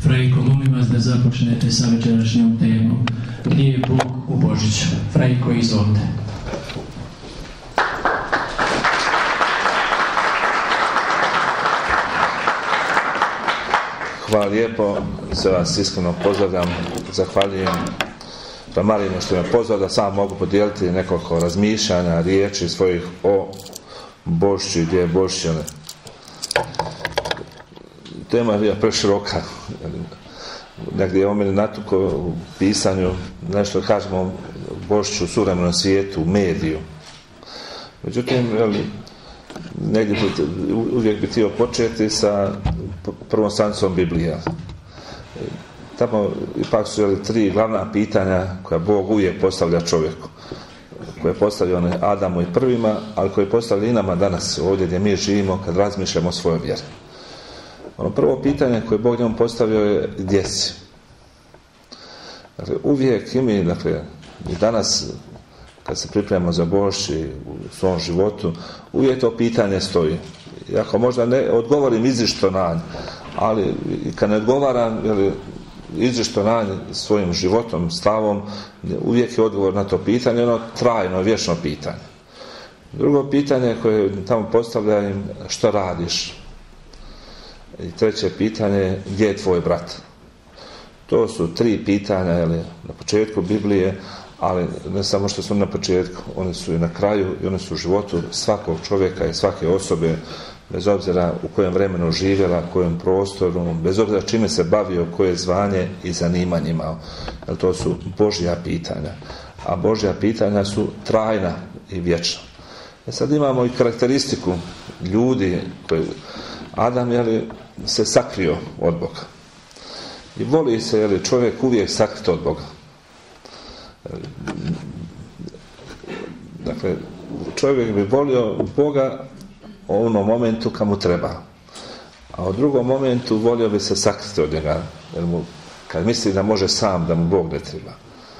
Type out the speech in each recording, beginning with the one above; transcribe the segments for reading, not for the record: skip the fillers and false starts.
Frajko, molim vas da započnete sa večerašnjom temom. Gdje je Bog u Božiću? Frajko, izvolite. Hvala lijepo, sve vas iskreno pozdravljam, zahvaljujem Marinu što me pozvao da sam mogu podijeliti nekoliko razmišljanja, riječi svojih o Božiću i gdje je Božić. Tema je preširoka, negdje je o meni natuko u pisanju, nešto kažemo o Božiću u suvremenom svijetu, u mediju. Međutim, negdje uvijek bi htio početi sa prvom stranicom Biblije. Tamo ipak su tri glavna pitanja koja Bog uvijek postavlja čovjeku, koje je postavio Adamu i prvima, ali koje je postavlja i nama danas ovdje gdje mi živimo kad razmišljamo o svojoj vjeri. Ono prvo pitanje koje Bog njemu postavio je gdje si? Dakle, uvijek i mi, i danas kad se pripremamo za Božić u svom životu, uvijek to pitanje stoji. Iako možda ne odgovorim izričito na nj, ali kad ne odgovaram izričito na nj svojim životom, stavom, uvijek je odgovor na to pitanje, ono trajno, vječno pitanje. Drugo pitanje koje tamo postavljam, što radiš? I treće pitanje, gdje je tvoj brat? To su tri pitanja na početku Biblije, ali ne samo što su na početku, oni su i na kraju i oni su u životu svakog čovjeka i svake osobe, bez obzira u kojem vremenu živjela, kojem prostoru, bez obzira čime se bavio, koje zvanje i zanimanje imao. Jer to su Božja pitanja. A Božja pitanja su trajna i vječna. Sad imamo i karakteristiku ljudi koji Adam se sakrio od Boga. I voli se čovjek uvijek sakriti od Boga. Dakle, čovjek bi volio Boga u onom momentu kad mu treba, a u drugom momentu volio bi se sakriti od njega, jer kad misli da može sam, da mu Bog ne treba.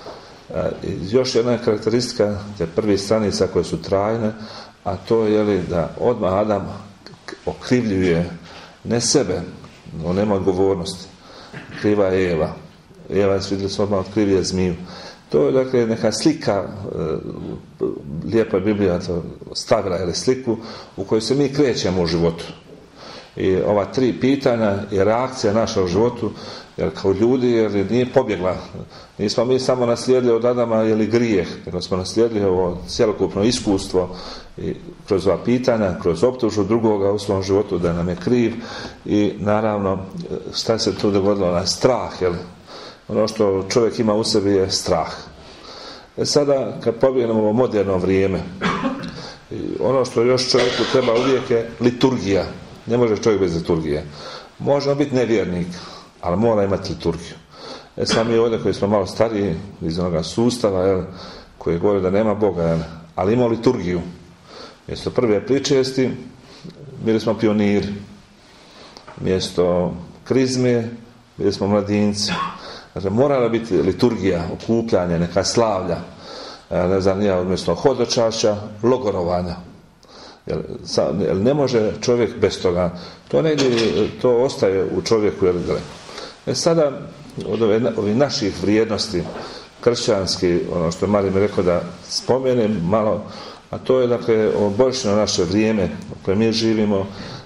Još jedna karakteristika te prvih stranica koje su trajne, a to je da odmah Adam okrivljuje ne sebe, on nema odgovornosti, kriva je Eva. Eva, vidjeli smo, odmah otkrivije zmiju. To je neka slika, lijepa je Biblija to stavila sliku u kojoj se mi krećemo u životu. I ova tri pitanja je reakcija naša u životu, jer kao ljudi nije pobjegla. Nismo mi samo naslijedili od Adama grijeh, nego smo naslijedili ovo cjelokupno iskustvo i kroz ova pitanja, kroz optužbu drugoga u svom životu da nam je kriv i naravno šta se tu dogodilo, strah, ono što čovjek ima u sebi je strah. Sada kad pobjegnemo u moderno vrijeme, ono što još čovjeku treba uvijek je liturgija. Ne može čovjek bez liturgije. Može biti nevjernik, ali mora imati liturgiju. Sad mi ovdje koji smo malo stariji iz onoga sustava koji govore da nema Boga, ali imamo liturgiju. Mjesto prve pričesti bili smo pioniri. Mjesto krizme bili smo mladinci. Dakle, morala biti liturgija, okupljanje, neka slavlja, ne znam, umjesto hodočašća, logorovanja. Jer ne može čovjek bez toga. To negdje to ostaje u čovjeku. Sada od ovih naših vrijednosti kršćanski, ono što je Marin rekao da spomenem malo, a to je božićno naše vrijeme u kojem mi živimo,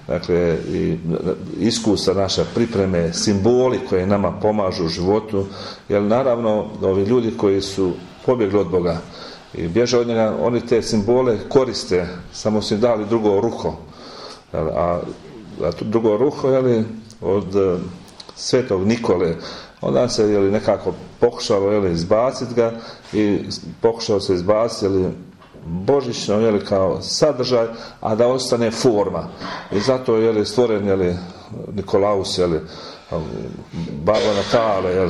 i iskustva naše pripreme, simboli koje nama pomažu u životu, jer naravno ovi ljudi koji su pobjegli od Boga i bježe od njega, oni te simbole koriste, samo su im dali drugo ruho, a drugo ruho od svetog Nikole, onda se nekako pokušalo izbaciti ga i pokušalo se izbaciti božićno kao sadržaj, a da ostane forma. I zato je stvoren Nikolaus, Baba Natale,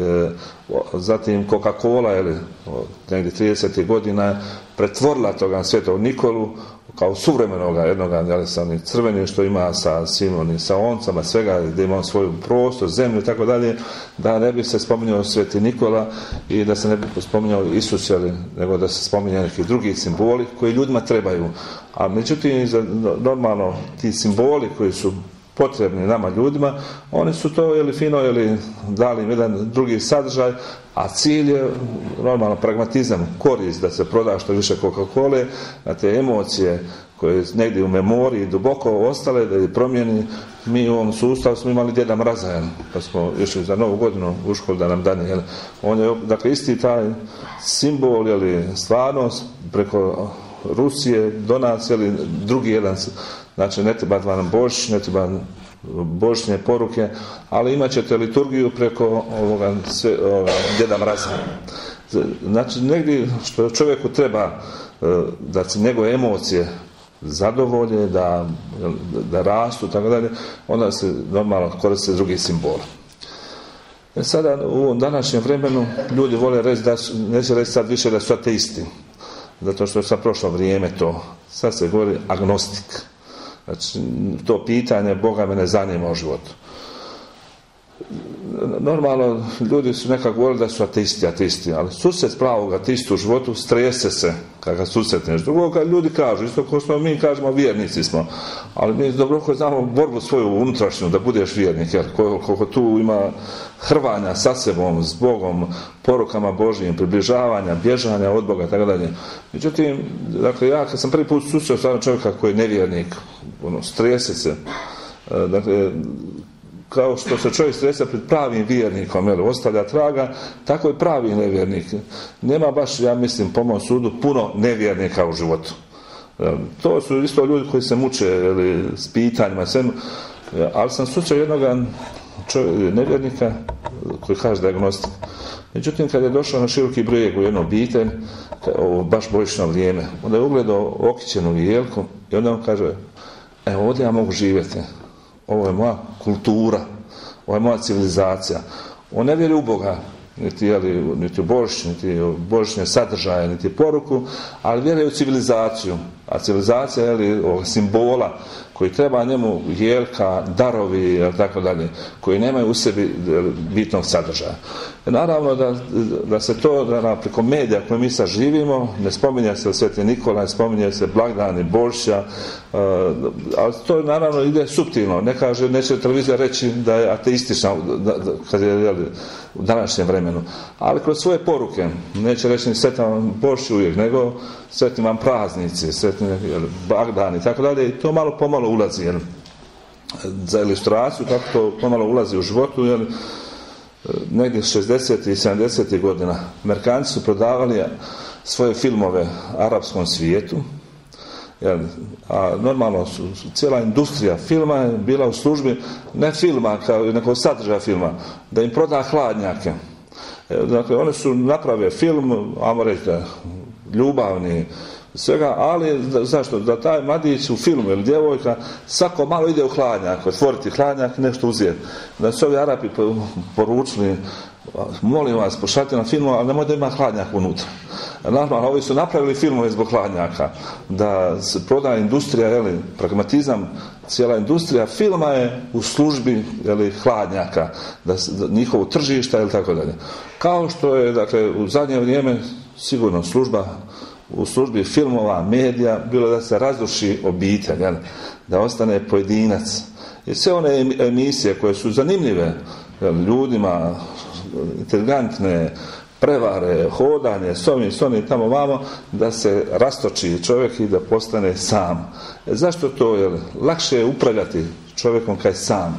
zatim Coca-Cola, negdje 30. godina pretvorila toga svetog Nikolu kao suvremenoga jednoga, sa onim crvenim što ima sa svim onim sa oncama, svega, gdje ima svoju prostor, zemlju i tako dalje, da ne bi se spominjao sveti Nikola i da se ne bi spominjao Isus, nego da se spominje neki drugi simboli koji ljudima trebaju. A međutim, normalno, ti simboli koji su potrebni nama ljudima, oni su to fino dali im jedan drugi sadržaj, a cilj je normalno pragmatizam, korist da se proda što više Coca-Cole, na te emocije koje negdje u memoriji duboko ostale, da je promijeni. Mi u ovom sustavu smo imali Djeda Mraza, pa smo išli za Novu godinu u školu da nam dane. On je, dakle, isti taj simbol, stvarnost preko Rusije do nas, drugi jedan, znači ne treba nam Božić, ne treba božićne poruke, ali imat ćete liturgiju preko Djeda Mraza. Znači negdje što čovjeku treba da se njegove emocije zadovolje, da rastu, tako dalje, onda se normalno koriste drugi simbol. Sada u ovom današnjem vremenu ljudi vole reći neće reći sad više da su ateisti, zato što je sad prošlo vrijeme to. Sad se govori agnostik. Znači, to pitanje Boga me ne zanima u životu. Normalno, ljudi su nekako govorili da su ateisti, ali susret pravog ateistu u životu strese se kada ga susretneš. Drugo, kad ljudi kažu, isto kao što mi kažemo, vjernici smo, ali mi dobro znamo borbu svoju unutrašnju da budeš vjernik, jer koliko tu ima hrvanja sa sebom, s Bogom, porukama Božjim, približavanja, bježanja od Boga, tako dalje. Međutim, dakle, ja kad sam prvi put susreo stvarno čovjeka koji je nevjernik, strese se, dakle, kao što se čovjek stresa pred pravim vjernikom, ostavlja traga, tako je pravi nevjernik. Nema baš, ja mislim, po mom sudu, puno nevjernika u životu. To su isto ljudi koji se muče s pitanjima, ali sam susreo jednoga nevjernika koji kaže da je agnostik. Međutim, kad je došao na Široki Brijeg u jednu obitelj, baš božićno vrijeme, onda je ugledao okićenu jelku i onda on kaže, evo ovdje ja mogu živjeti. Ovo je moja kultura, ovo je moja civilizacija. On ne vjeruje u Boga, niti u Božić, niti u božićne sadržaje, niti poruku, ali vjeruje u civilizaciju. A civilizacija je simbola koji treba njemu jelka, darovi, tako dalje, koji nemaju u sebi bitnog sadržaja. Naravno da se to preko medija koje mi sad živimo, ne spominje se Sveti Nikola, ne spominje se blagdani Božića, ali to naravno ide suptilno. Neće televizija reći da je ateistična kad je u današnjem vremenu, ali kroz svoje poruke neće reći ni Svetan Božić uvijek, nego sretni vam praznici, sretni blagdani, tako dalje, i to malo pomalo ulazi, za ilustraciju, tako to pomalo ulazi u životu, negdje 60. i 70. godina Amerikanci su prodavali svoje filmove arapskom svijetu, a normalno cijela industrija filma je bila u službi ne filma kao nekog sadržaja filma, da im proda hladnjake. Dakle, oni su napravili film, ajmo reći ljubavni, svega, ali zašto? Da taj mladić u filmu ili djevojka svako malo ide u hladnjak, otvoriti hladnjak i nešto uzeti. Da su ovi Arapi poručili, molim vas, pošaljite na filmu, ali nemoj da ima hladnjak unutra. Normalno, ovi su napravili filmove zbog hladnjaka, da se proda industrija, pragmatizam, cijela industrija filma je u službi hladnjaka, da njihovo tržišta, tako dalje. Kao što je, dakle, u zadnje vrijeme sigurno u službi filmova, medija, bilo da se razruši obitelj, da ostane pojedinac. I sve one emisije koje su zanimljive ljudima, inteligentne, prevare, hodanje, s ovim tamo vamo, da se rastoči čovjek i da postane sam. Zašto to? Lakše je upravljati čovjekom kad je sam.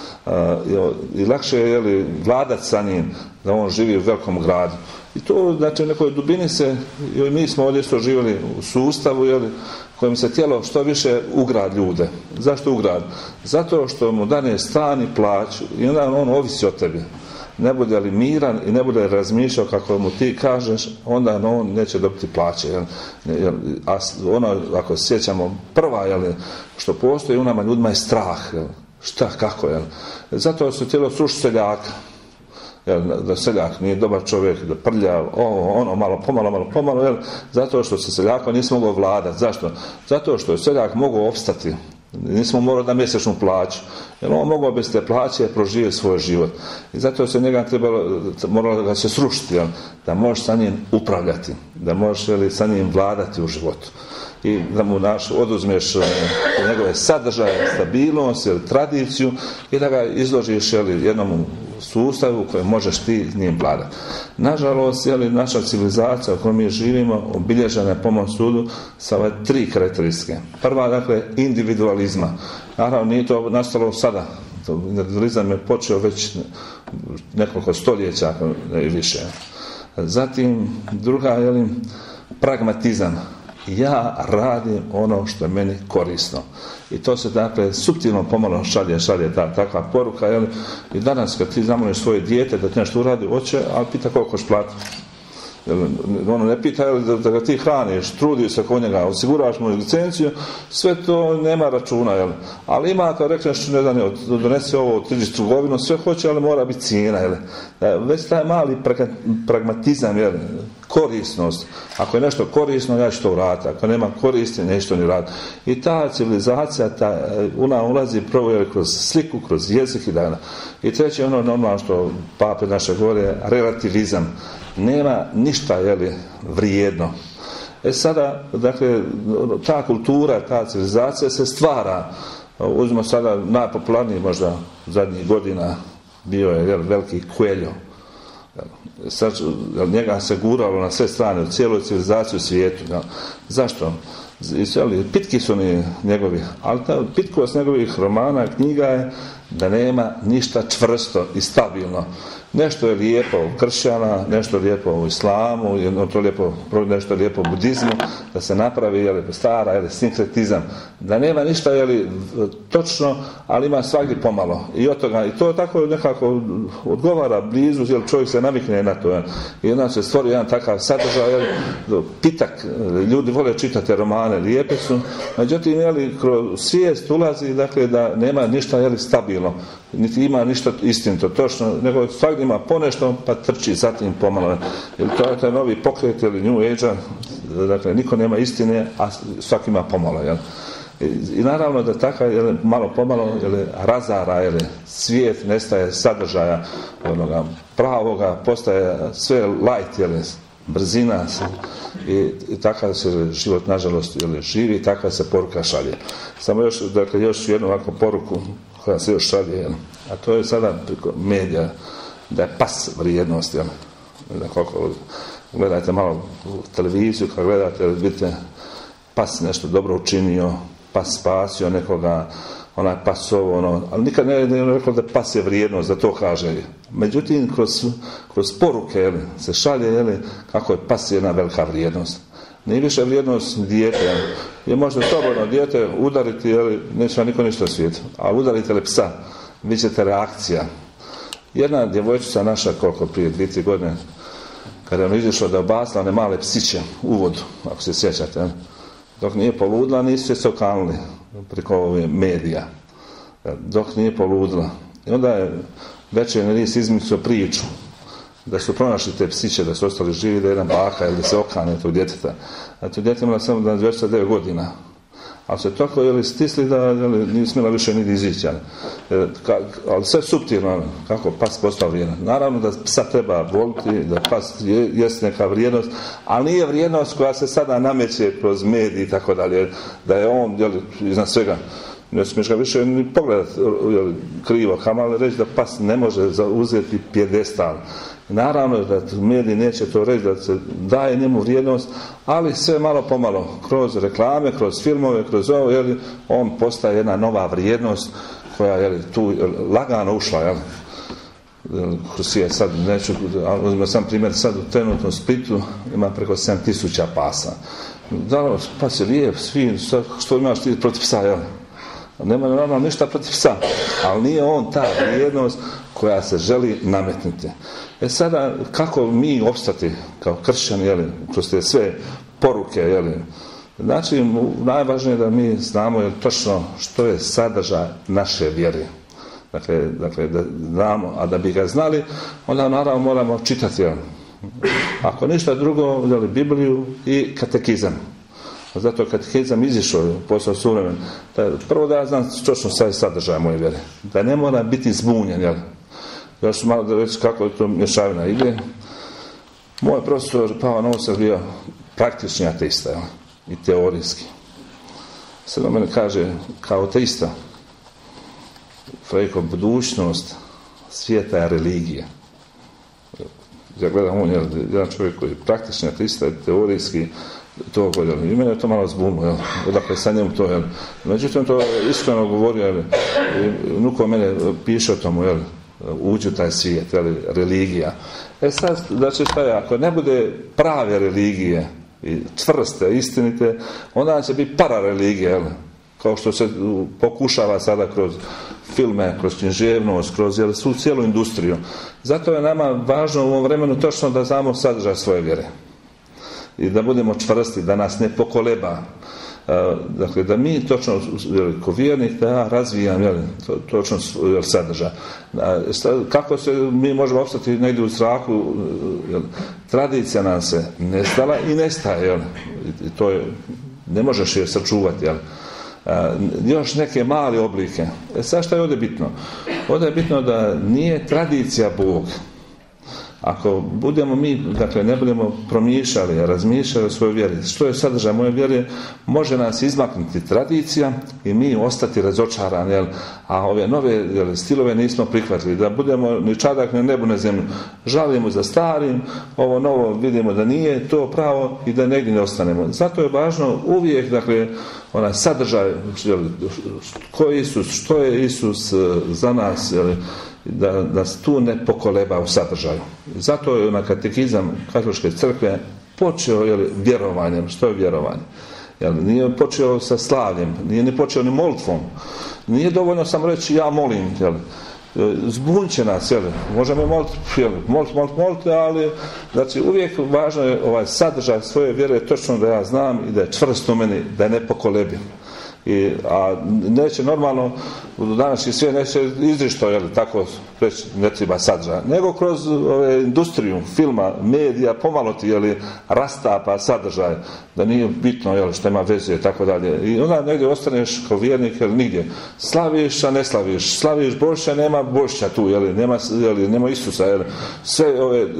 I lakše je vladati sa njim, da on živi u velikom gradu. I to, znači, u nekoj dubini se, mi smo ovdje što živjeli u sustavu, kojem se htjelo što više ugrad ljude. Zašto ugrad? Zato što mu dane stan i plaću i onda on ovisi od tebi. Ne bude li miran i ne bude razmišljao kako mu ti kažeš, onda on neće dobiti plaće. A ono, ako se sjećamo, prva što postoji u nama ljudima je strah. Šta, kako? Zato se htjelo srušiti seljaka. Da seljak nije dobar čovjek, da prlja, malo pomalo, zato što se seljakom nismo mogao vladati. Zašto? Zato što je seljak mogao opstati. Nismo morali da mjesečnu plaću, jer on mogao bez te plaće proživjeti svoj život. I zato se njega moralo ga se srušiti, da možeš sa njim upravljati, da možeš sa njim vladati u životu. i da mu oduzmeš njegove sadržaje, stabilnost ili tradiciju i da ga izložiš jednom sustavu kojem možeš ti njim vladati. Nažalost, naša civilizacija u kojoj mi živimo obilježena je po mom sudu sa ove 3 karakteristike. Prva, dakle, individualizma. Naravno, nije to nastalo sada. Individualizam je počeo već nekoliko stoljeća i više. Zatim, druga, pragmatizam. Ja radim ono što je meni korisno. I to se, dakle, suptilno pomalo šalje takva poruka. I danas kad ti zamoliš svoje dijete da ti nešto uradi, hoće, ali pita koliko ćeš platiti. Ono ne pita da ga ti hraniš, trudi se kod njega, osiguraš mu licenciju, sve to nema računa, ali ima kao rekneš, ne znam, donesi ovo, otiđi trgovinu, sve hoće, ali mora biti cijena, već taj mali pragmatizam, korisnost, ako je nešto korisno, ja ću to uraditi, ako nema koristi, nešto ni raditi. I ta civilizacija, ona ulazi prvo kroz sliku, kroz jezik i dana. I treće, normalno što pape naše govore, relativizam. Nema ništa vrijedno. Sada, dakle, ta kultura, ta civilizacija se stvara. Uzmimo sada najpopularniji možda zadnjih godina bio je veliki Coelho. Sad, njega se guralo na sve strane, u cijeloj civilizaciji u svijetu. Zašto? Pitki su njegovi, ali ta pitkost njegovih romana, knjiga je da nema ništa čvrsto i stabilno. Nešto je lijepo u kršćana, nešto je lijepo u islamu, nešto je lijepo u budizmu, da se napravi stara sinkretizam, da nema ništa točno, ali ima svagdje pomalo. I to tako nekako odgovara blizu, čovjek se navikne na to. I onda se stvori jedan takav sadržaj, pitak, ljudi vole čitati romane, lijepe su, međutim, kroz svijest ulazi, dakle, da nema ništa stabilno, niti ima ništa istinito, točno, nego svagdje ima ponešto, pa trči zatim pomalo. To je taj novi pokret New Age-a, dakle, niko nema istine, a svaki ima pomalo. I naravno da takav malo pomalo razara svijet, nestaje sadržaja onoga pravoga, postaje sve light, brzina i takav se život nažalost živi i takva se poruka šalje. Samo još jednu ovakvu poruku koja se još šalje, a to je sada preko medija, da je pas vrijednost, koliko gledajte malo televiziju, kad gledate, vidite pas nešto dobro učinio, pas spasio nekoga, onaj pas ovo, ali nikad ne rekao da pas je vrijednost, da to kaže. Međutim, kroz poruke se šalje kako je pas jedna velika vrijednost. Nije više vrijednost dijete, je možda slobodno dijete udariti, neće vam niko ništa u svijetu, a udarite li psa, vidjet ćete reakcija. Jedna djevojčica naša, koliko prije 2-3 godine, kada je izišla da obasla one male psiće u vodu, ako se sjećate, dok nije poludila, nisu se okanuli preko ove medija, dok nije poludila. I onda je večer nis izmislio priču da su pronašli te psiće, da su ostali živi, da je jedna baka ili da se okane tog djeteta. A to djete imala samo 29 godina. Ali se tako stisli da nije smjela više niti izići. Ali sve suptilno, kako pas postao vrijedan. Naravno da psa treba voliti, da pas jest neka vrijednost, ali nije vrijednost koja se sada nameće kroz mediji i tako dalje, da je on iznad svega. Ne smiješ ga više ni pogledati krivo, kamali reći da pas ne može zauzeti pjedestal. Naravno da mediji neće to reći, da se daje njemu vrijednost, ali sve malo pomalo, kroz reklame, kroz filmove, kroz ovo, on postaje jedna nova vrijednost koja je tu lagano ušla, kroz svijet. Sad neću, uzmem sam primjer, sad u trenutnom Splitu ima preko 7.000 pasa. Da, pas je lijep, svi, što imaš ti protiv psa, nema normalno ništa protiv psa, ali nije on ta vrijednost koja se želi nametnuti. Sada, kako mi opstati kao kršćani, kroz te sve poruke, znači, najvažnije je da mi znamo točno što je sadržaj naše vjere. Dakle, da znamo, a da bi ga znali, onda naravno moramo čitati, ako ništa drugo, Bibliju i katekizam. Zato katekizam izišao postao suvremen. Prvo da ja znam točno sadržaj moje vjere. Da ne mora biti zbunjen. Još malo da reći kako je to mješavina ide. Moj profesor Pava Novosel bio praktični ateista. i teorijski. Sad on mene kaže, kao ateista, Frejko, budućnost svijeta je religija. Ja gledam, on je jedan čovjek koji je praktični ateista i teorijski to gledali. I mene je to malo zbunilo, dakle sa njemu to, jel. Međutim, to iskreno govorio, jel, nuko mene piše o tomu, jel, uđu taj svijet, jel, religija. Sad, znači šta je, ako ne bude prave religije i čvrste, istinite, onda će biti parareligija, jel, kao što se pokušava sada kroz filme, kroz književnost, kroz svu cijelu industriju. Zato je nama važno u ovom vremenu točno da znamo sadržaj svoje vjere. I da budemo čvrsti, da nas ne pokoleba. Dakle, da mi točno, ko vjernik, da ja razvijam točno sadržaj. Kako se mi možemo opstati negdje u zraku, tradicija nam se nestala i nestaje. I to je, ne možeš je sačuvati. Još neke male oblike. Sad šta je ovdje bitno? Ovdje je bitno da nije tradicija Bog. Ako budemo mi, dakle, ne budemo promišljali, razmišljali o svojoj vjeri, što je sadržaj moje vjere, može nas izmaknuti tradicija i mi ostati razočarani, a ove nove stilove nismo prihvatili, da budemo ni čadak, ni nebu, ni zemlju. Žalimo za starim, ovo novo vidimo da nije to pravo i da negdje ne ostanemo. Zato je važno uvijek, dakle, onaj sadržaj, ko je Isus, što je Isus za nas, da nas tu ne pokoleba u sadržaju. Zato je na katekizam Katoličke crkve počeo vjerovanjem. Što je vjerovanje? Nije počeo sa slavljem, nije ni počeo ni molitvom. Nije dovoljno samo reći ja molim. Zbunit će nas, možemo moliti, ali znači uvijek važno je ovaj sadržaj svoje vjere, točno da ja znam i da je čvrst u meni, da je ne pokolebim. A neće normalno, današnji svijet neće izrišto, tako reći, ne treba sadržaja, nego kroz industriju, filma, medija, pomalo ti rastapa sadržaj, da nije bitno što ima veze i tako dalje. I onda negdje ostaneš kao vjernik, nigdje. Slaviš, a ne slaviš. Slaviš Božića, nema Božića tu, nema Isusa. Sve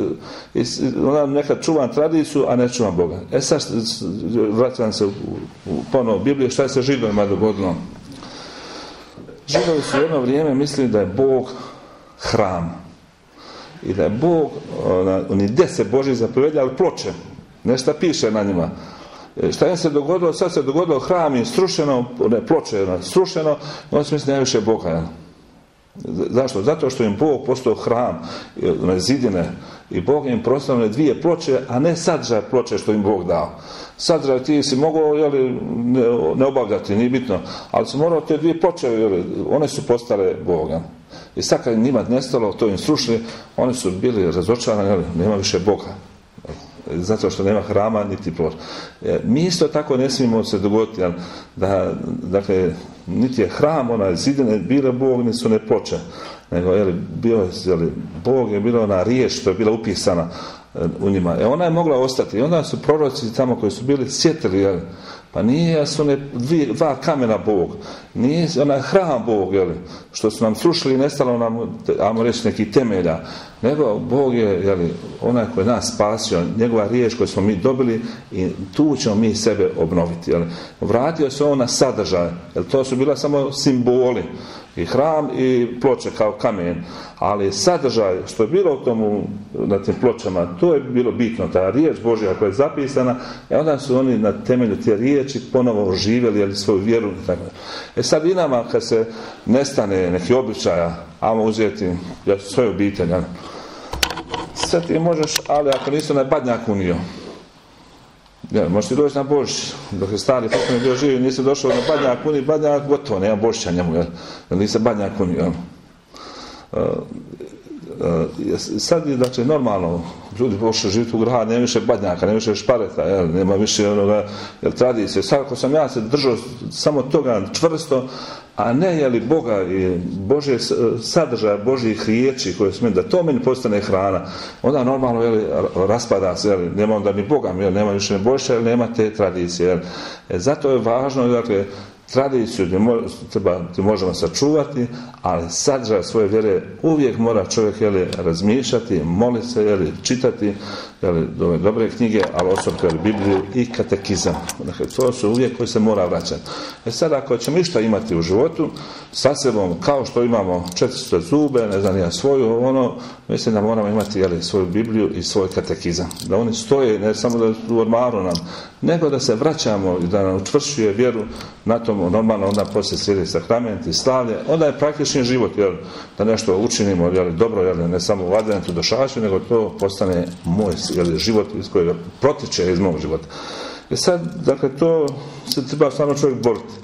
onda nekad čuvam tradiciju, a ne čuvam Boga. Sad vraćam se ponovo u Bibliju, šta je se Židovima dogodilo. Židovi su jedno vrijeme mislili da je Bog hram i da je Bog, oni 10 Božjih zapovjedi, ali ploče, nešto piše na njima. Šta im se dogodilo? Sad se dogodilo, hram je srušeno, ploče srušeno, oni su mislili najviše Boga. Zašto? Zato što im Bog postao hram, zidine, i Bog im prostavljeno 2 ploče, a ne sadržaj ploče što im Bog dao. Sadržaj ti si mogao ne obavljati, nije bitno, ali si morao te 2 ploče, one su postale Boga. I sad kad njima nestalo, to im srušili, oni su bili razočarani, nema više Boga. Zato što nema hrama niti ploča. Mi isto tako ne smijemo se dogoditi da, dakle, niti je hram, ona zidine bile Bog, nisu ne ploče, nego Bog je bila ona riječ što je bila upisana u njima. Ona je mogla ostati. I onda su proroci tamo koji su bili sjetili, pa nije su ne 2 kamena Bog, nije onaj hram Bog, što su nam srušili i nestalo nam, ajmo reći, nekih temelja, nego Bog je onaj koji nas spasio, njegova riječ koju smo mi dobili i tu ćemo mi sebe obnoviti. Vratio se on na sadržaj, jer to su bila samo simboli, i hram i ploče kao kamen, ali sadržaj što je bilo u tomu, na tim pločama, to je bilo bitno, ta riječ Božja koja je zapisana, i onda su oni na temelju te riječi ponovo oživjeli svoju vjeru. Sad i nama kad se nestane neki običaja, ajmo uzeti svoju obitelj, sad ti možeš, ali ako nisi na badnjak unio, možeš ti doći na Božić, dok je stari pokojni bio živi, nisi došao na badnjak uniji, badnjak gotovo, nema Božića njemu, jer nisi badnjak unio. Sad je, znači, normalno, ljudi pošli živjeti u grad, nema više badnjaka, nema više špareta, nema više tradicije. Sad ako sam ja se držao samo toga čvrsto, a ne Boga i Božje sadržaja, Božjih riječi koje su meni, da to meni postane hrana, onda normalno raspada se, nema onda ni Boga, nema više ni Božića, nema te tradicije. Zato je važno, dakle, tradiciju ti možemo sačuvati, ali sadržaj svoje vjere uvijek mora čovjek razmišljati, moliti se, čitati, dobre knjige, ali osobito Bibliju i katekizam. Dakle, to su uvijek koji se mora vraćati. Sad, ako ćemo išta imati u životu, sa sebom, kao što imamo 400 zube, ne znam ja svoju, mislim da moramo imati svoju Bibliju i svoj katekizam. Da oni stoje, ne samo da u ormaru nam, nego da se vraćamo i da nam učvršćuje vjeru na tom, normalno onda poslije slijedi sakrament i slavlje, onda je praktični život, da nešto učinimo, dobro, ne samo u adventu došaću, nego to postane moj život iz kojega protiče iz mog života. I sad, dakle, to se treba stvarno čovjek boriti.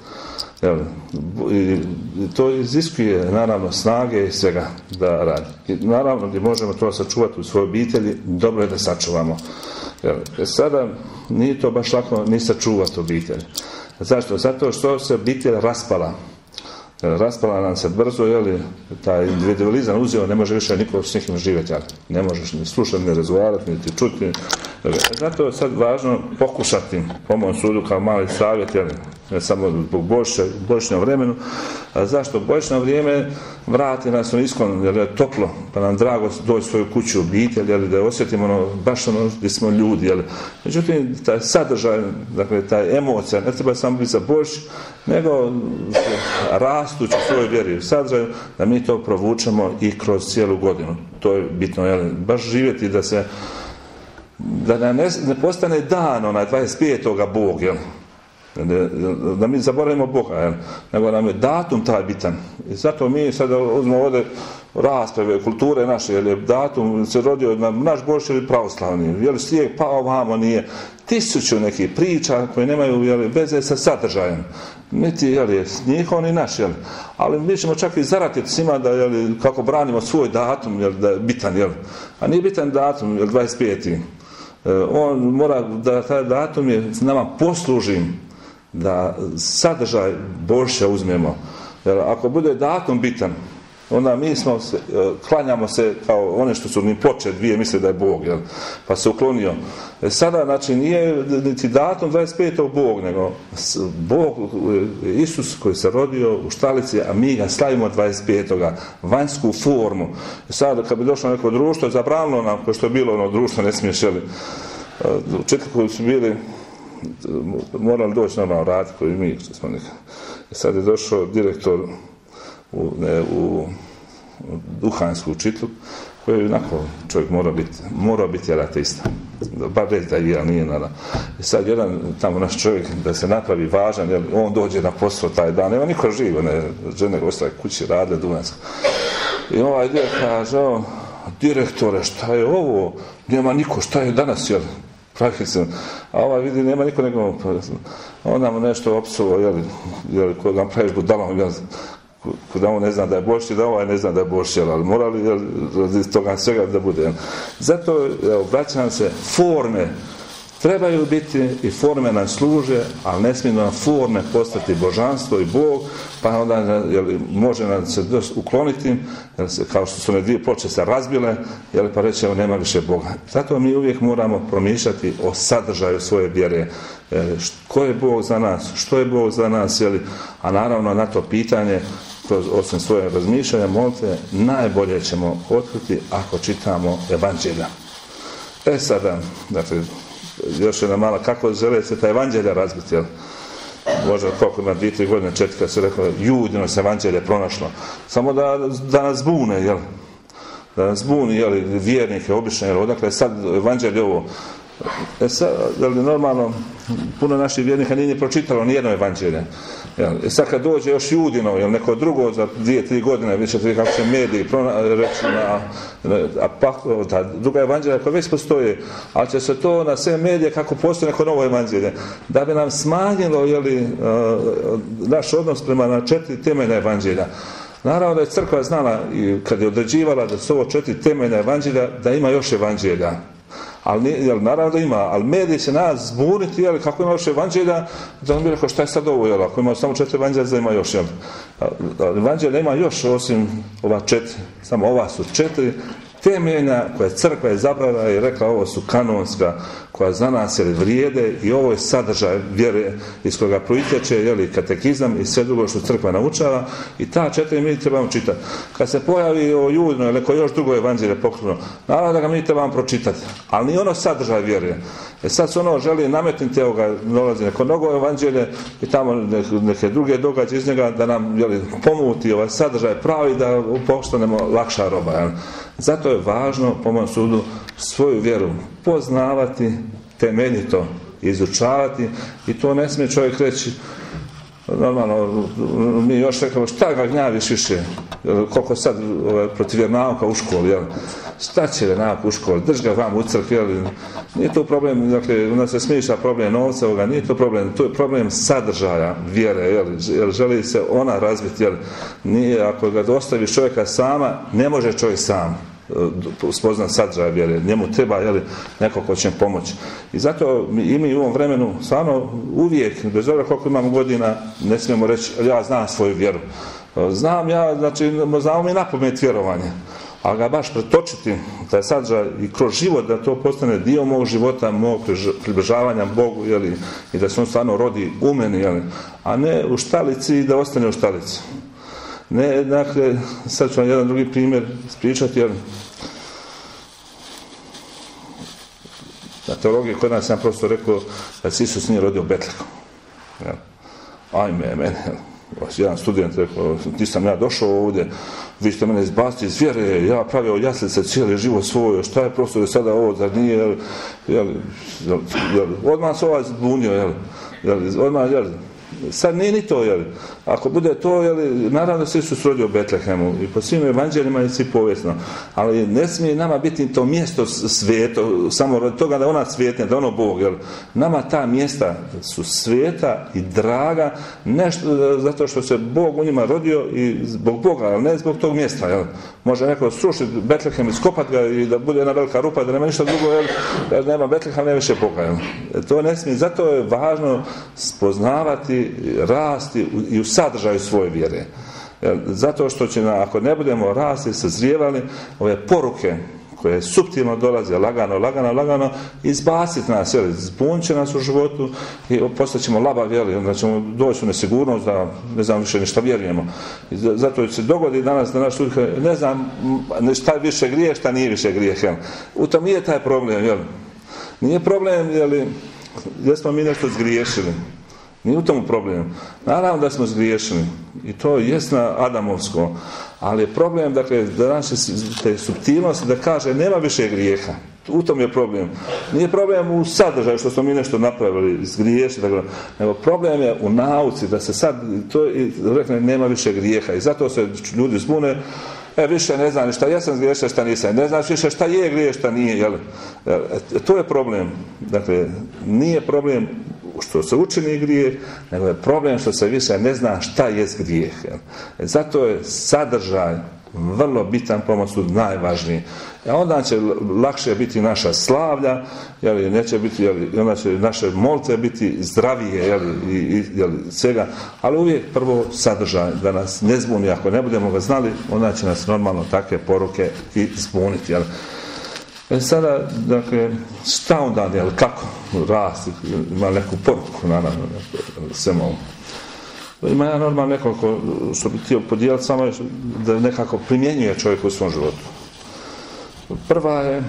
I to iziskuje, naravno, snage i svega da radi. I naravno, gdje možemo to sačuvati u svojoj obitelji, dobro je da sačuvamo. Sada nije to baš lako ni sačuvati obitelj. Zašto? Zato što se obitelj raspala. Raspala nam se brzo, taj individualizam uzeo, ne može više niko s nikim živjeti, ne možeš ni slušati, ni razgovarati, niti čuti. Zato je sad važno pokušati, po mom sudu, kao mali savjet, ne samo zbog božićnog vremenu, a zašto? Božićno vrijeme vrati nas u iskon, jer je toplo, pa nam drago doći u svoju kuću, obitelj, da osjetimo baš gdje smo ljudi. Međutim, taj sadržaj, dakle, taj emocija, ne treba samo biti za Božić, nego rastući u svojoj vjeri, sadržaj, da mi to provučemo i kroz cijelu godinu. To je bitno, baš živjeti da nam ne postane dan, 25. Bog, da mi zaboravimo Boga, nego nam je datum taj bitan. I zato mi sada uzmemo ovdje rasprave, kulture naše, jer je datum se rodio na naš Božić ili pravoslavni, jer slijeg pao vamo nije. 1000 nekih priča koje nemaju veze sa sadržajem, niti njihov ni naš, ali mi ćemo čak i zaratiti svima da kako branimo svoj datum, da je bitan, a nije bitan datum, 25. On mora da taj datum je nama posluži da sadržaj Božića uzmemo. Jer ako bude datum bitan, onda mi klanjamo se kao one što su ni ploče dvije misle da je Bog, pa se uklonio. Sada, znači, nije niti datum 25. Bog, nego Bog, Isus koji se rodio u štalici, a mi ga slavimo 25. vanjsku formu. Sada, kad bi došlo neko društvo, zabranilo nam, kao što je bilo društvo, ne smiješ, u četiri koji su bili, morali doći normalno raditi, koji mi smo nekako. Sad je došao direktor u duhansku čitlu, koji onako čovjek mora biti ateista. Bar reći da je, nije naravno. I sad jedan tamo naš čovjek da se napravi važan, jer on dođe na posao taj dan, nema niko živo, žene ostale kući radile duhansko. I ovaj dio kaže, direktore, šta je ovo? Nema niko, šta je danas, a ovaj vidi, nema niko nego, on nam nešto opsuo, kod nam praviš budalom, da on ne zna da je Božić, da ovaj ne zna da je Božić, ali morali toga svega da bude. Zato, vraćam se, forme trebaju biti i forme nam služe, ali ne smiju nam forme postati božanstvo i Bog, pa onda može nam se ukloniti, kao što su one dvije ploče se razbile, pa reći nema više Boga. Zato mi uvijek moramo promišljati o sadržaju svoje vjere. Ko je Bog za nas, što je Bog za nas, a naravno na to pitanje, osim svoje razmišljanja, molite, najbolje ćemo otkriti ako čitamo evanđelja. Sada, dakle, još jedna mala, kako žele se ta evanđelja razbiti, možda koliko ima 2-3 godine, 4 kad se rekao, Judino se evanđelje pronašlo, samo da nas bune, da nas buni, vjernike, obične, odakle sad evanđelje ovo. Sad, normalno, puno naših vjernika nije pročitalo nijedno evanđelje. Sad kad dođe još Judino, neko drugo za 2-3 godine, više kako će mediji reći ta druga evanđelja koja već postoje, ali će se to na sve medije kako postoji neko novo evanđelje, da bi nam smanjilo naš odnos prema na 4 temeljna evanđelja. Naravno da je crkva znala i kad je određivala da su ovo 4 temeljna evanđelja, da ima još evanđelja. Naravno da ima, ali mediji će nas zbuniti, kako ima još evanđelja, da on bi rekao šta je sad ovo, ako ima samo 4 evanđelja, da ima još, evanđelja ima još osim ova 4, samo ova su 4, temeljna koja crkva je zabrala i rekla ovo su kanonska, koja za nas vrijede i ovo je sadržaj vjere iz koga proistječe katekizam i sve drugo što crkva naučava i ta 4 mi trebamo čitati. Kad se pojavi o Judino ili neko još drugo evanđelje pokriveno, naravno da ga mi trebamo pročitati, ali nije ono sadržaj vjere. Sad se ono želi nametniti, evo ga dolazi neko novo evanđelje i tamo neke druge događaje iz njega da nam pomuti ovaj sadržaj pravi da postanemo lakša roba. Zato je važno, po mom sudu, svoju vjeru poznavati, temeljito izučavati i to ne smije čovjek reći normalno, mi još rekamo šta ga gnjaviš više, koliko sad protiv vjernauka u školi, šta će vjernauk u školi, drž ga vam u crkvi, nije to problem, dakle, u nas se smišlja problem novca, nije to problem, to je problem sadržaja vjere, jer želi se ona razviti, nije, ako ga ostaviš čovjeka sama, ne može čovjek sam spoznat sadržaj vjere, njemu treba neko ko će pomoći. I zato mi u ovom vremenu stvarno uvijek, bez obzira koliko imamo godina, ne smijemo reći ja znam svoju vjeru. Znam ja, znači znamo mi napamet vjerovanje, ali ga baš pretočiti taj sadržaj i kroz život da to postane dio mog života, mog približavanja Bogu, i da se on stvarno rodi u meni, a ne u štalici i da ostane u štalici. Ne, dakle, sad ću vam jedan drugi primjer ispričati, na teologiji kod nas sam prosto rekao da se Isus nije rodio u Betlehemu. Ajme, mene, jedan student rekao, nisam ja došao ovdje, vi ste mene izbaciti iz vjere, ja pravio jaslice cijeli život svoj, šta je prosto da sada ovo, zar nije, odmah se ovaj zbunio, odmah, sad nije ni to, ako bude to, naravno da se Isus rodio u Betlehemu i po svim evanđeljima i svi povijesno, ali ne smije nama biti to mjesto sveto, samo radi toga da ona svetnja, da ono Bog, nama ta mjesta su sveta i draga, nešto zato što se Bog u njima rodio i zbog Boga, ali ne zbog tog mjesta, može neko srušiti Betlehem, iskopati ga i da bude jedna velika rupa, da nema ništa drugo, jer nema Betlehem, ne više Boga, to ne smije, zato je važno spoznavati, rasti i u sadržaju svoje vjere. Zato što će, ako ne budemo rasti, sazrijevali, ove poruke koje suptilno dolaze, lagano, izbaciti nas, zbunit će nas u životu i postaćemo labavi, onda ćemo doći u nesigurnost da ne znam više ništa vjerujemo. I zato se dogodi danas da naš ljudi ne znam šta je više grijeh, šta nije više grijeh. U tom nije taj problem, Nije problem, jer smo mi nešto zgriješili. Nije u tomu problem. Naravno da smo zgriješili i to jest na adamovsko, ali je problem, dakle, da naše te suptilnosti da kaže nema više grijeha. U tom je problem. Nije problem u sadržaju što smo mi nešto napravili, zgriješili, nego problem je u nauci da se sad to rekne nema više grijeha i zato se ljudi zbune. Više ne znam šta jesam zgriješio, šta nisam. Ne znaš više šta je grijeh, šta nije. To je problem. Dakle, nije problem što se učini grijeh, nego je problem što se više ne zna šta je grijeh. Zato je sadržaj vrlo bitan, pomoću najvažniji. A onda će lakše biti naša slavlja, neće biti, onda će naše molitve biti zdravije, svega, ali uvijek prvo sadržaj, da nas ne zbuni, ako ne budemo ga znali, onda će nas normalno takve poruke i zbuniti. Sada, dakle, šta onda, kako rasti, ima neku poruku, naravno, svemu ovom. Ima ja normalno nekoliko što bi htio podijeliti, samo da nekako primjenjuje čovjek u svom životu. Prva je,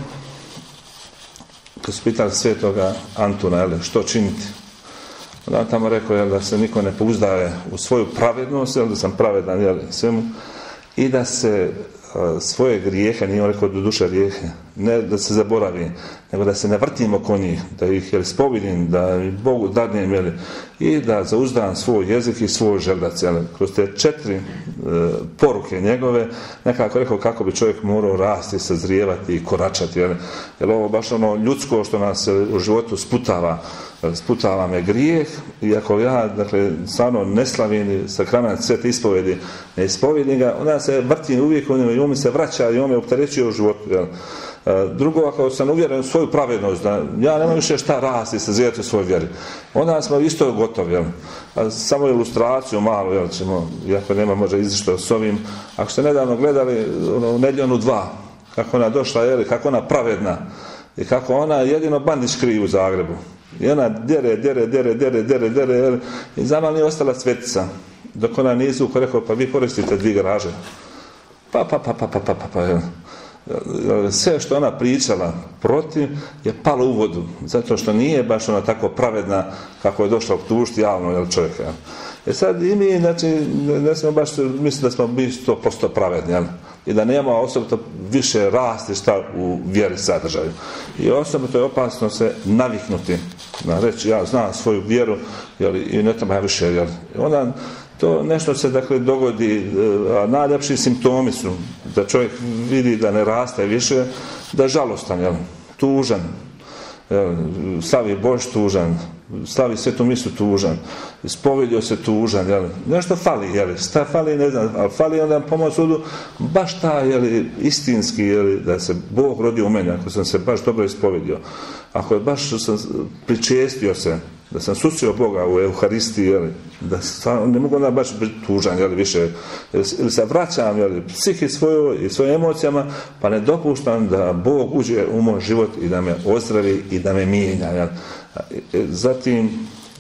kad su pitali svetoga Antuna, što činiti? Da tamo rekao da se niko ne pouzdaje u svoju pravednost, da sam pravedan svemu, i da se svoje grijehe, nije on rekao do duše grijehe, ne da se zaboravi, nego da se ne vrtimo oko njih, da ih spovidim, da Bogu dadnem, i da zauzdam svoj jezik i svoj želudac. Kroz te 4 poruke njegove, nekako rekao kako bi čovjek morao rasti, sazrijevati i koračati. Jer ovo baš ono ljudsko što nas u životu sputava me grijeh, i ako ja, dakle, stvarno ne slavim sakrament svete ispovedi, ne ispovidim ga, onda se vrtim uvijek u njemu i on mi se vraća i on me opterećuje u životu. Drugo, ako sam uvjeren u svoju pravednost, da ja nemam više šta rasti, sazrijevati u svojoj vjeri, onda smo isto gotovi. Samo ilustraciju malo, ćemo, iako nema može izlišta s ovim, ako ste nedavno gledali Nedjeljom u 2, kako ona došla, kako ona pravedna i kako ona jedino Bandić kriv u Zagrebu. I ona dere i za malo nije ostala svetica. Dok ona nizu rekao, pa vi koristite 2 garaže. Sve što ona pričala protiv je palo u vodu, zato što nije baš ona tako pravedna kako je došla optužiti javno čovjeka. Sad i mi, znači, ne smo baš mislili da smo bili 100% pravedni, i da nema osobito više rasti šta u vjeri sadržaju. I osobito je opasno se naviknuti na reći, ja znam svoju vjeru, i ne treba više, onda to nešto se, dakle, dogodi, a najljepši simptomi su da čovjek vidi da ne raste više, da je žalostan, tužan, slavi Bož tužan, slavi svetu misu tužan, ispovedio se tužan, nešto fali, šta fali, ne znam, ali fali onda po sudu baš ta, istinski, da se Bog rodio u meni, ako sam se baš dobro ispovedio, ako je baš sam pričestio se, da sam susreo Boga u Euharistiji, da ne mogu onda baš biti tužan, više, ili se vraćam, psihi svojoj i svojim emocijama, pa ne dopuštam da Bog uđe u moj život i da me ozdravi i da me mijenja. Zatim,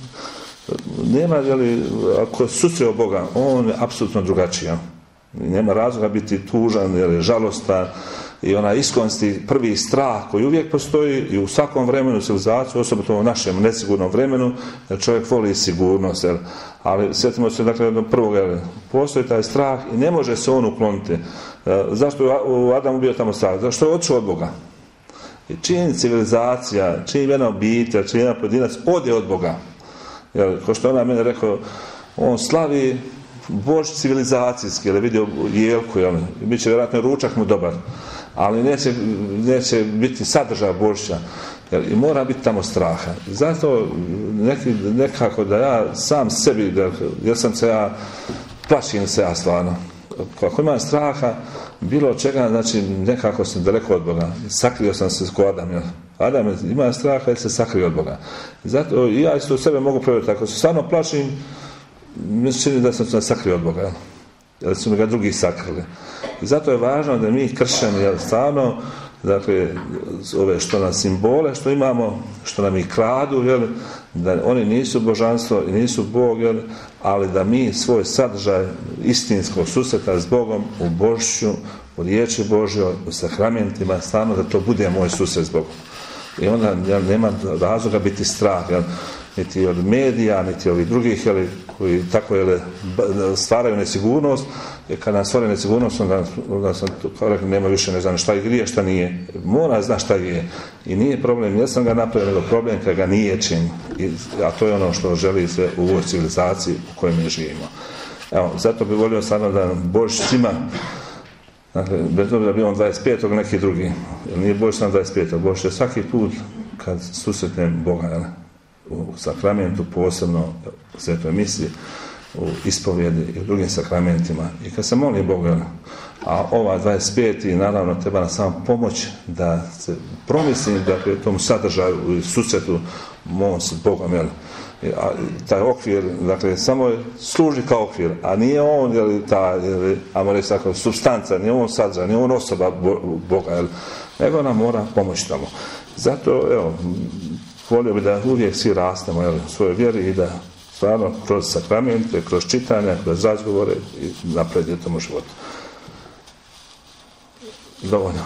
nema, ako je susreo Boga, on je apsolutno drugačiji. Nema razloga biti tužan, žalostan, i onaj iskonski prvi strah koji uvijek postoji i u svakom vremenu civilizaciju, osobito u našem nesigurnom vremenu, jer čovjek voli sigurnost, ali sjetimo se, dakle, do prvog, postoji taj strah i ne može se on ukloniti. Zašto je u Adamu bio tamo strah? Zašto je otišao od Boga? I čim civilizacija, čim jedna obitelj, čim jedan pojedinac ode od Boga, kao što ona meni rekao, on slavi Bož civilizacijski, vidio Jelku, bit će vjerojatno ručak mu dobar, ali neće biti sadržaj Božća, i mora biti tamo straha. Zato nekako da ja sam sebi, jer sam se plašim se ja stvarno. Ako imam straha bilo čega, znači nekako sam daleko od Boga. Sakrio sam se ko Adam. Adam ima straha jer se sakrio od Boga. Zato i ja isto sebe mogu provjeriti. Ako se stvarno plašim, mi se čini da sam se sakrio od Boga. Jer su mi ga drugi sakrili. I zato je važno da mi kršćani, stvarno, dakle, ove što nam simbole što imamo, što nam ih kradu, da oni nisu božanstvo i nisu Bog, ali da mi svoj sadržaj istinskog susreta s Bogom u Božju, u riječi Božjoj, u sakramentima, stvarno da to bude moj susret s Bogom. I onda nema razloga biti strah, niti od medija, niti ovih drugih, koji tako stvaraju nesigurnost. Kad nam stvore nesigurnost, onda sam kao rekao, nema više, ne znam šta je grije, šta nije. Mora zna šta je. I nije problem, ja sam ga napravio, nego problem kad ga nije čin. A to je ono što želi se u ovoj civilizaciji u kojoj mi živimo. Evo, zato bih volio stvarno da Bož svima, dakle, bez obzira bio on 25. neki drugi, jer nije Bož sam 25. Bož je svaki put kad susretnem Boga, u sakramentu, posebno u svetoj misiji, u ispovjedi i u drugim sakramentima, i kad se moli Boga, a ova 25. naravno treba nam samo pomoć da se promisli, dakle, tomu sadržaju i susretu mom s Bogom, taj okvir, dakle, samo služi kao okvir, a nije on, ajmo reći tako, supstanca, nije on sadržaj, nije on osoba Boga, nego nam mora pomoći tamo. Zato, evo, volio bi da uvijek svi rastemo u svojoj vjeri i da stvarno kroz sakramente, kroz čitanja, kroz razgovore i napredujemo u životu. Dovoljno.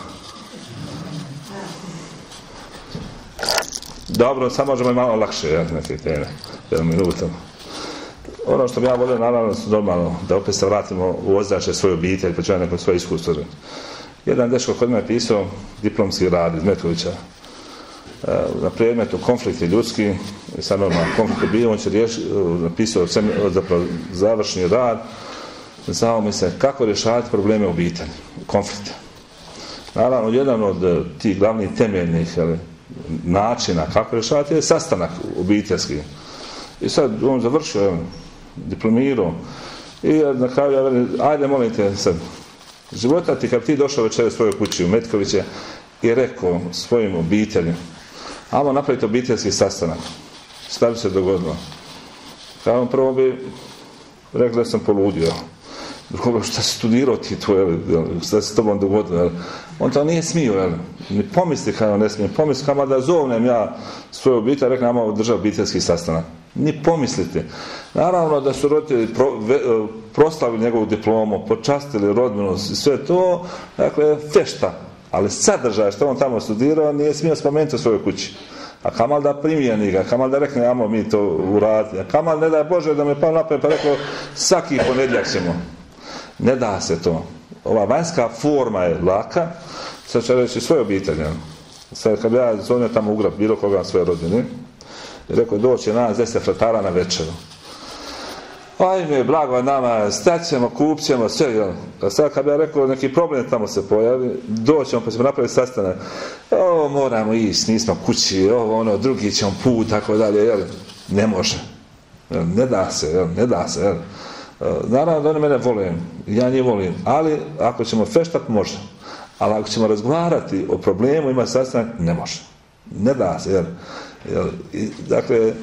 Dobro, sad možemo i malo lakše, neke teme, 1 minuta. Ono što bi ja volio, naravno, normalno, da opet se vratimo u ozračje svoje obitelji, pa ću ja neko svoje iskustvo. Jedan dečko kod me je pisao diplomski rad iz Metkovića na predmetu konflikti ljudski, i sad normalno konflikt je bio, on će napisao zapravo završni rad, znao mi se kako rješavati probleme u obitelji, konflikte. Naravno, jedan od tih glavnih temeljnih načina kako rješavati je sastanak obiteljski. I sad on završio, diplomirao, i na kraju ja velim, ajde molim te sad, života ti kad ti došao večer u svojoj kući u Metkoviće i rekao svojim obiteljima, ajmo napraviti obiteljski sastanak. Šta bi se dogodilo? Kao prvo bi rekli da sam poludio. Šta si studirao ti to, šta se s tobom dogodilo, on to nije smio, ni pomisli kada ne smije, pomisli kada da zovnem ja svoju obitelj, rekao nam održao obiteljski sastanak, ni pomislite. Naravno da su roditelji proslavili njegovu diplomu, počastili rodbinu i sve to, dakle fešta, ali sadržaj što on tamo studirao nije smio spomenuti u svojoj kući. A kamal da primijeni ga, kamal da rekne ajmo mi to uraditi, a kamal ne daj Bože da me pao napred pa rekao svaki ponedjeljak ćemo. Ne da se to. Ova vanjska forma je laka, sad ću reći svoje obitelji. Sad kad bi ja zovnio tamo u grad bilo koga svoje rodine i rekao doće nas 10 fratara na večeru. Ajme, blago nama, staćemo, kupćemo, sve, jel? A sad kad bi ja rekao neki problem tamo se pojavi, doćemo pa ćemo napraviti sastanak. Ovo moramo ići, nismo kući, ovo ono, drugi ćemo put, tako dalje, jel? Ne može. Jel? Ne da se, jel? Ne da se, jel? Naravno da oni mene vole, ja njih volim, ali ako ćemo feštat, može. Ali ako ćemo razgovarati o problemu, ima sastanak, ne može. Ne da se, jel? Dakle,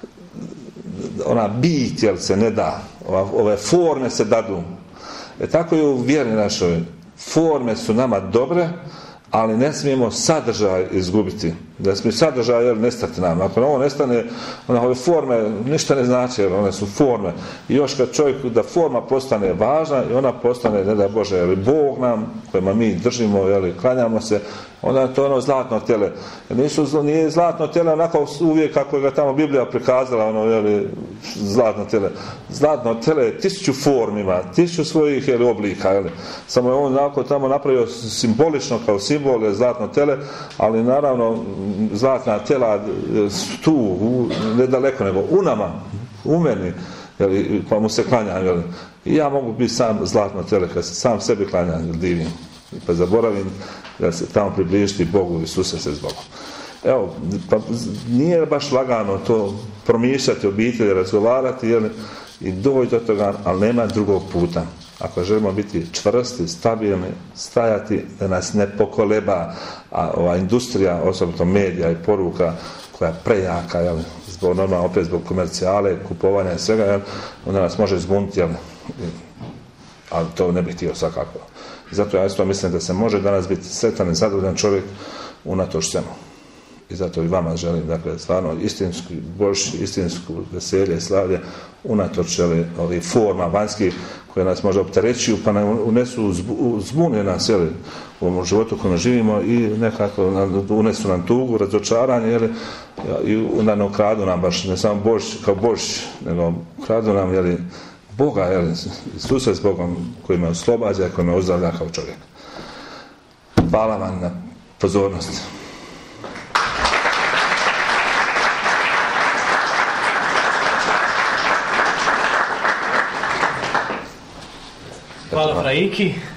ona bit, jel, se ne da. Ove forme se dadu. Tako je u vjeri našoj. Forme su nama dobre, ali ne smijemo sadržaj izgubiti. Da smije sadržaj, jel, nestati nam. Ako ovo nestane, ove forme ništa ne znači, jer one su forme. I još kad čovjek, da forma postane važna i ona postane, ne da Bože, jel, Bog nam, kojima mi držimo, jel, klanjamo se, onda je to ono zlatno tele. Nije zlatno tele onako uvijek kako ga tamo Biblija prikazala, ono, jel, zlatno tele. Zlatno tele je 1000 formima, 1000 svojih, jel, oblika, jel. Samo je on onako tamo napravio simbolično kao simbol, je zlatno tele, ali naravno zlatna tela tu, nedaleko, nego u nama, u meni, jel, pa mu se klanjam, jel. I ja mogu biti sam zlatno tele, kad se sam sebi klanjam, jel, divim, pa zaboravim da se tamo približiti Bogu i susret se s Bogom. Evo, pa nije baš lagano to promišljati obitelji, razgovarati, jel, i doći do toga, ali nema drugog puta. Ako želimo biti čvrsti, stabilni, stajati, da nas ne pokoleba ova industrija, osobito medija i poruka koja je prejaka, jel, zbog normalno opet zbog komercijale, kupovanja i svega, jel, onda nas može zbuniti, jel, ali to ne bih htio svakako. Zato ja isto mislim da se može danas biti sretan i zadovoljan čovjek unatoč svemu. I zato i vama želim, dakle, stvarno istinski Bož, istinsku veselje i slavlje unatoč ovih forma vanjskih koje nas možda opterećuju pa nam unesu zbune nas, jel, u ovom životu u kojem živimo i nekako unesu nam tugu, razočaranje, jel, i onda ne ukradu nam baš, ne samo Bož kao Bož, nego ukradu nam, jel, Boga, jel, susret s Bogom koji me oslobađa, koji me ozdravlja kao čovjek. Hvala vam na pozornost. Hvala Fraiki.